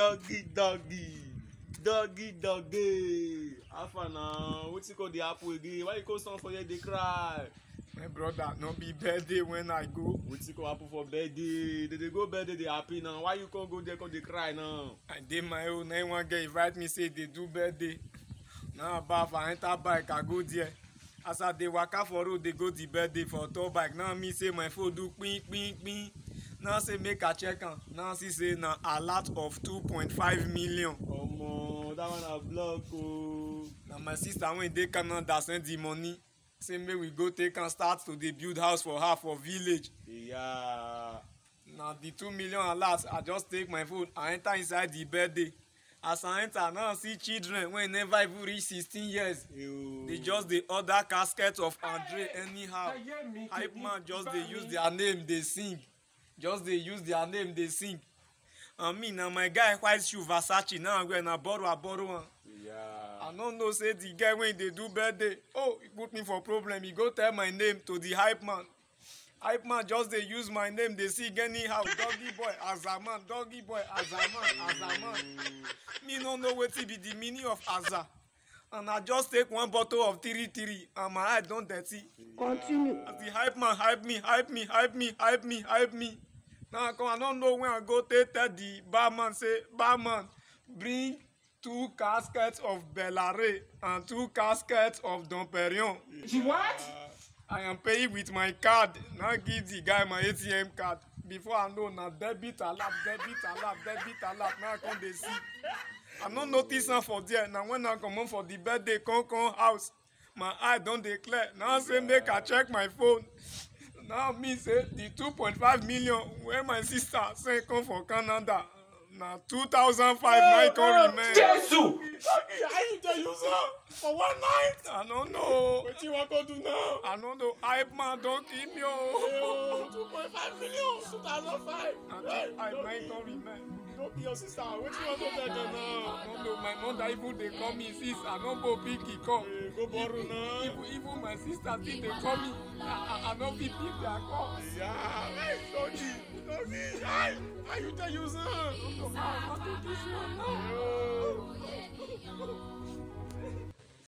Doggy. How far now? What's it called the apple again? Why you go stand for here they cry? My brother, no be birthday when I go. What's it called apple for birthday? They go birthday they happy now. Why you can't go there cause they cry now? I did my own. Now one girl invite me say they do birthday. Now about I enter bike, I go there. As I dey waka for road, they go the birthday for top bike. Now me say my phone do ping. Now say make I check am. Now she say na alert of 2.5 million. Omo, that one a block oh. Now my sister when dey Canada send the money. Say make we go take and start to dey build house for her for village. Yeah. Now the 2 million alert, I just take my phone. I enter inside the birthday. As I enter, now see children wey never even reach 16 years. Ew. They just dey order casket of Andre anyhow. Hype man just dey use their name dey sing. Just dey use their name dey sing. And me na my guy white shoe Versace now I'm going to borrow am. Yeah. I no know say the guy when they do birthday, oh, he put me for problem. He go tell my name to the hype man. Hype man just dey use my name dey sing anyhow. Doggy boy Azaman, doggy boy Azaman. Me no know wetin be the meaning of Aza. And I just take one bottle of 3 and my eye don dirty. Continue. As the hype man hype me. Now I don't know when I go tell the barman say, barman, bring 2 caskets of Bellaré and 2 caskets of Dom Perignon. What? I am paying with my card. Now give the guy my ATM card. Before I know, now debit alert. Now I come dey see. I no notice am for there. Now when I come home for the birthday, come house, my eye don dey clear. Now say make I check my phone. Now me say the 2.5 million where my sister say come for Canada. Now 2005 now it can remain. Jesus! How you tell you so? For one night? I don't know. What you want to do now? I don't know. Hype man don't keep me. Oh. 2.5 million, 2005. I might not remain. Don't be your sister. What you want to do now? I don't know. My mother even they call me sis. I don't go pick it call. Go borrow now. Even my sister still they call me. I don't pick their call. Yeah, Doggy. How you tell you so? I don't know how to do this one now. Yo.